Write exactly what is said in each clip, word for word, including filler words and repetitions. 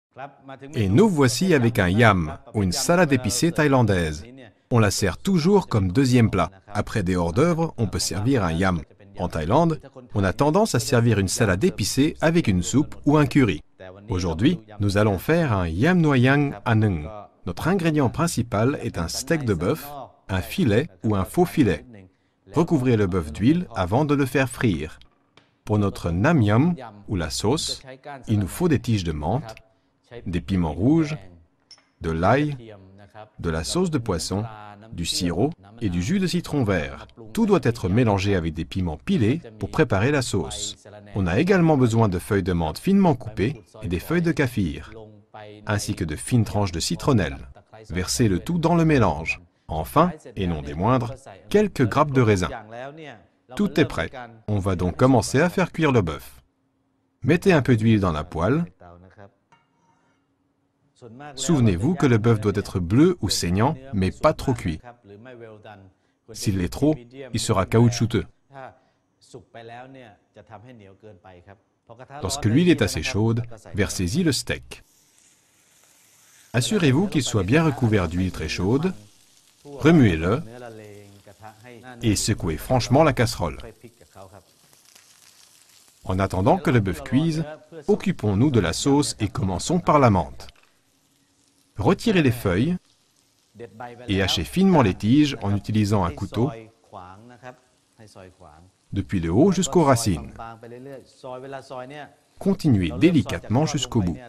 Et nous voici avec un yam, ou une salade épicée thaïlandaise. On la sert toujours comme deuxième plat. Après des hors-d'œuvre, on peut servir un yam. En Thaïlande, on a tendance à servir une salade épicée avec une soupe ou un curry. Aujourd'hui, nous allons faire un yam noyang anung. Notre ingrédient principal est un steak de bœuf, un filet ou un faux filet. Recouvrez le bœuf d'huile avant de le faire frire. Pour notre nam yam, ou la sauce, il nous faut des tiges de menthe, des piments rouges, de l'ail, de la sauce de poisson, du sirop et du jus de citron vert. Tout doit être mélangé avec des piments pilés pour préparer la sauce. On a également besoin de feuilles de menthe finement coupées et des feuilles de kaffir, ainsi que de fines tranches de citronnelle. Versez le tout dans le mélange. Enfin, et non des moindres, quelques grappes de raisin. Tout est prêt. On va donc commencer à faire cuire le bœuf. Mettez un peu d'huile dans la poêle. Souvenez-vous que le bœuf doit être bleu ou saignant, mais pas trop cuit. S'il l'est trop, il sera caoutchouteux. Lorsque l'huile est assez chaude, versez-y le steak. Assurez-vous qu'il soit bien recouvert d'huile très chaude. Remuez-le et secouez franchement la casserole. En attendant que le bœuf cuise, occupons-nous de la sauce et commençons par la menthe. Retirez les feuilles et hachez finement les tiges en utilisant un couteau, depuis le haut jusqu'aux racines. Continuez délicatement jusqu'au bout.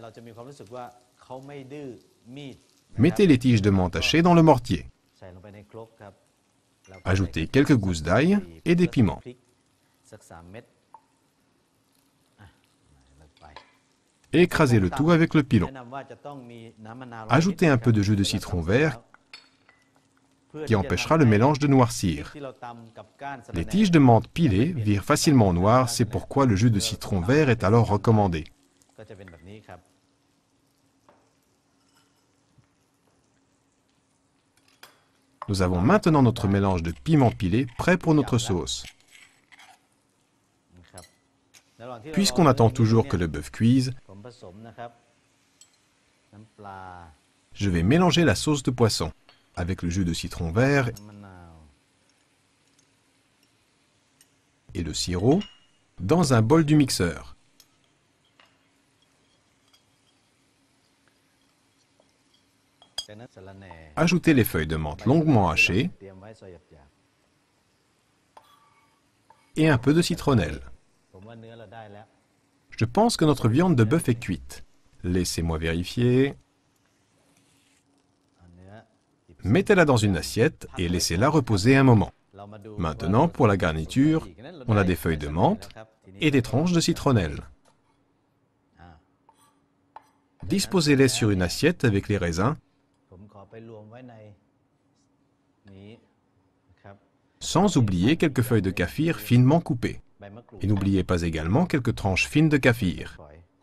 Mettez les tiges de menthe hachées dans le mortier. Ajoutez quelques gousses d'ail et des piments. Écrasez le tout avec le pilon. Ajoutez un peu de jus de citron vert qui empêchera le mélange de noircir. Les tiges de menthe pilées virent facilement noir, c'est pourquoi le jus de citron vert est alors recommandé. Nous avons maintenant notre mélange de piments pilés prêt pour notre sauce. Puisqu'on attend toujours que le bœuf cuise, je vais mélanger la sauce de poisson avec le jus de citron vert et le sirop dans un bol du mixeur. Ajoutez les feuilles de menthe longuement hachées et un peu de citronnelle. Je pense que notre viande de bœuf est cuite. Laissez-moi vérifier. Mettez-la dans une assiette et laissez-la reposer un moment. Maintenant, pour la garniture, on a des feuilles de menthe et des tranches de citronnelle. Disposez-les sur une assiette avec les raisins, sans oublier quelques feuilles de kaffir finement coupées. Et n'oubliez pas également quelques tranches fines de kaffir.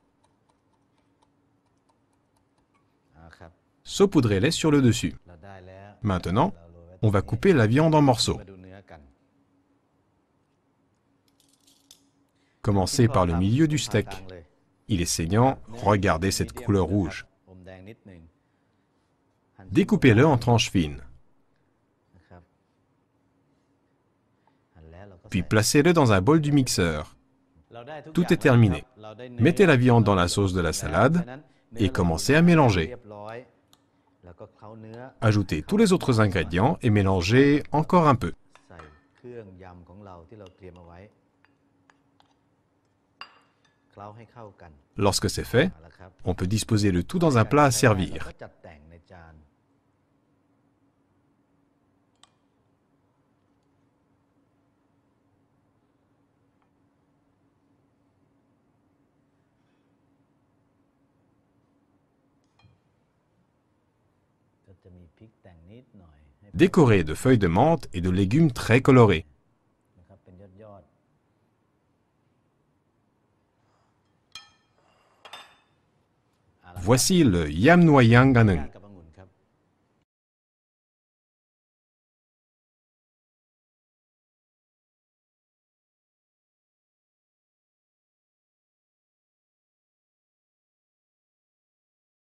Saupoudrez-les sur le dessus. Maintenant, on va couper la viande en morceaux. Commencez par le milieu du steak. Il est saignant, regardez cette couleur rouge. Découpez-le en tranches fines. Puis placez-le dans un bol du mixeur. Tout est terminé. Mettez la viande dans la sauce de la salade et commencez à mélanger. Ajoutez tous les autres ingrédients et mélangez encore un peu. Lorsque c'est fait, on peut disposer le tout dans un plat à servir. Décoré de feuilles de menthe et de légumes très colorés. Voici le yam noyang anung.